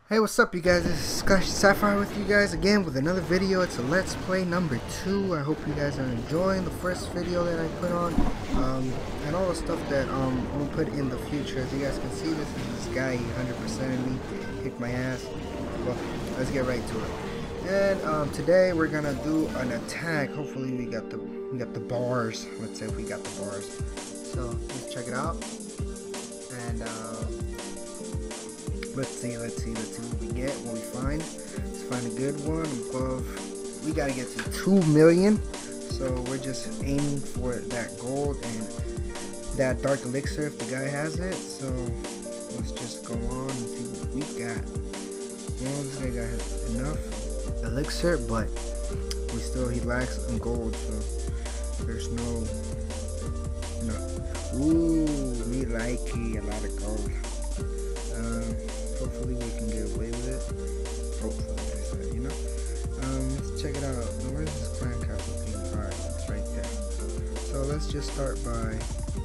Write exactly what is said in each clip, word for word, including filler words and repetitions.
Hey, what's up you guys? This is Safire with you guys again with another video. It's a let's play number two. I hope you guys are enjoying the first video that I put on, um, and all the stuff that um, I'm going to put in the future. As you guys can see, this is this guy, he one hundred percented me, kicked my ass. Well, let's get right to it. And um, today we're going to do an attack. Hopefully we got the we got the bars. Let's say we got the bars. So let's check it out. And um, Let's see, let's see, let's see what we get, what we find. Let's find a good one above. We gotta get to two million. So we're just aiming for that gold and that dark elixir if the guy has it. So let's just go on and see what we got. Well, this guy got enough elixir, but we still, he lacks in gold. So there's no, no. Ooh, we like it, a lot of gold. Um, hopefully we can get away with it. Hopefully, I said, you know. Um, let's check it out. Where's this clan cap looking? Alright, it's right there. So let's just start by.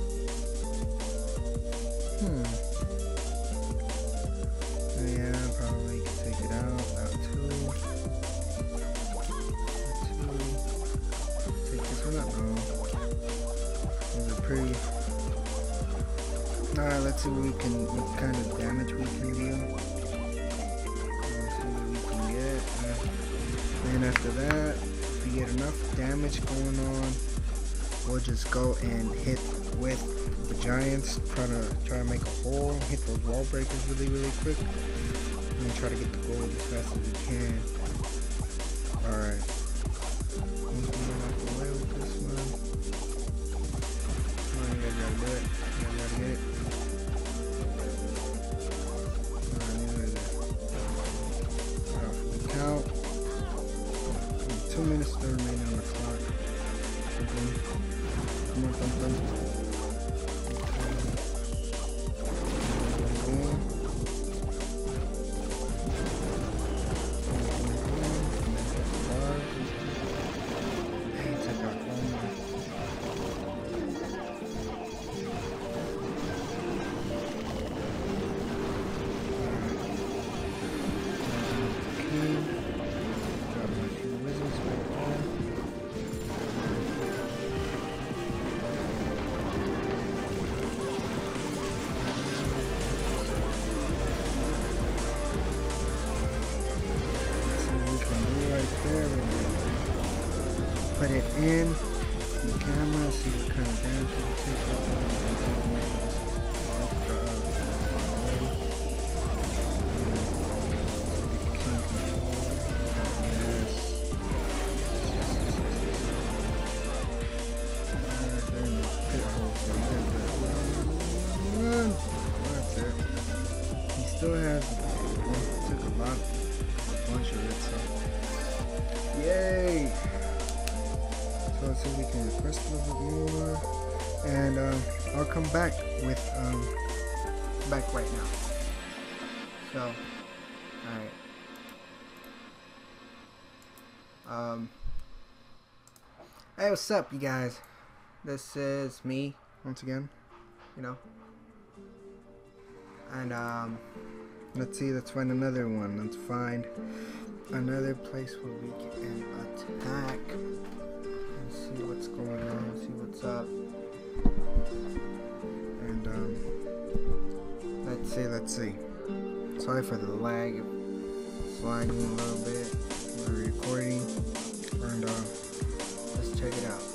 Hmm. Yeah, probably can take it out. Out two. Two. Take this one up. No. Those are pretty. Alright, let's see what we can, what kind of damage we can deal. Let's see what we can get. Uh, and after that, if we get enough damage going on, we'll just go and hit with the giants. Try to try to make a hole, hit those wall breakers really, really quick, and try to get the gold as fast as we can. Alright. Once we get out the way with this one, come on, you guys gotta do it. You guys gotta get it. Count. Two minutes to remain on the clock. Come on, come on. Hey, took out one more. Put it in the camera, see what kind of damage we can take off. That's it. He still has, well, took a lot, a bunch of it, so yay! So let's see if we can request a little bit more, and um, I'll come back with um, back right now. So, all right. Um, hey, what's up, you guys? This is me once again. You know, and um, let's see. Let's find another one. Let's find another place where we can attack. See what's going on, see what's up, and um, let's see, let's see. Sorry for the lag, it's lagging a little bit. We're recording, and uh, let's check it out.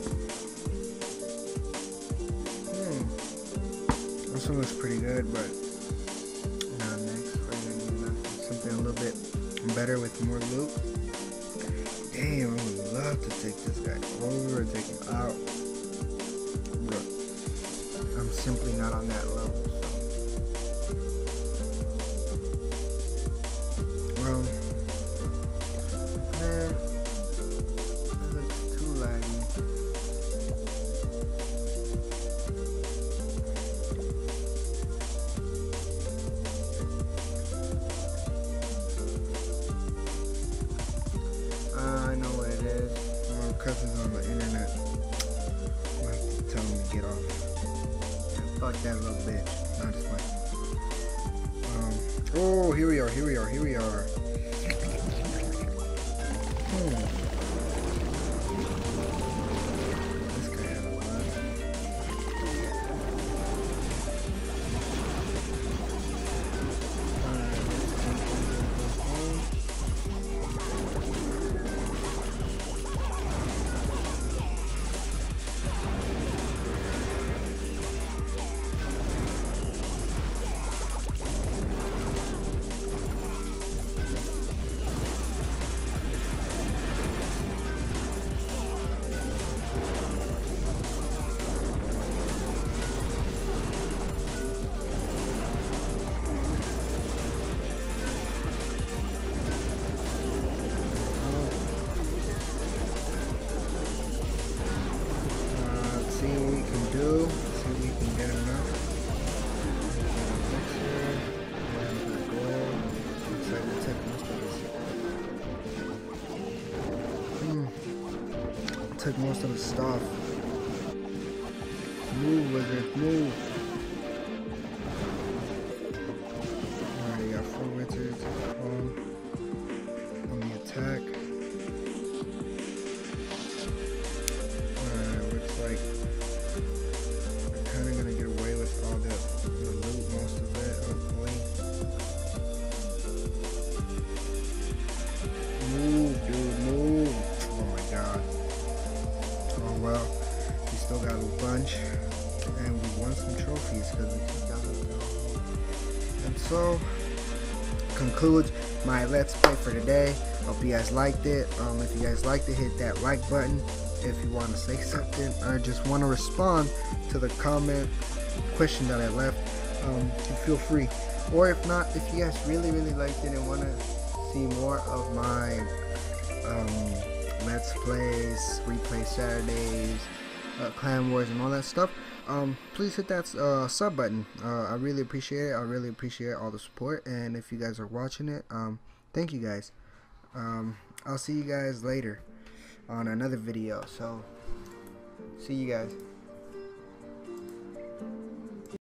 Hmm. This one looks pretty good, but now next we're gonna do something a little bit better with more loot. Damn, I would love to take this guy over and take him out. But I'm simply not on that level. So. Well, man, that looks too laggy. I know what it is. My cousin's on the internet. I have to tell him to get off. Yeah, fuck that little bitch. Not just like. Um, Oh, here we are, here we are, here we are. Hmm. This guy has a lot. Alright, let's go, go, do. See if we can get him now. Looks like the tech most of his. Hmm. Took most of his stuff. Move, wizard, move. Alright, you got four wizards on, on the attack. Alright, looks like kind of gonna get away with all the, the loot, most of it, hopefully. Move, dude, move. Oh my god. Oh well, we still got a bunch, and we won some trophies because we took down the And so concludes my let's play for today. Hope you guys liked it. Um, if you guys liked it, hit that like button. If you want to say something or just want to respond to the comment question that I left, um, you feel free. Or if not, if you guys really really liked it and want to see more of my um, let's plays, replay Saturdays, uh, clan wars and all that stuff, um, please hit that uh, sub button. uh, I really appreciate it. I really appreciate all the support, and if you guys are watching it, um, thank you guys. um, I'll see you guys later on another video, so see you guys.